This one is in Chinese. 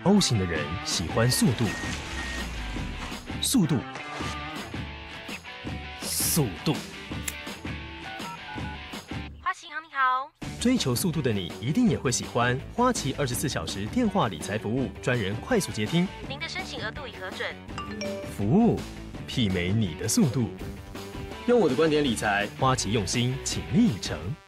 O 型的人喜欢速度，速度，速度。 花旗银行你好， 追求速度的你一定也会喜欢花旗24小时电话理财服务，专人快速接听。 您的申请额度已核准， 服务媲美你的速度。用我的观点理财，花旗用心，倾力以诚。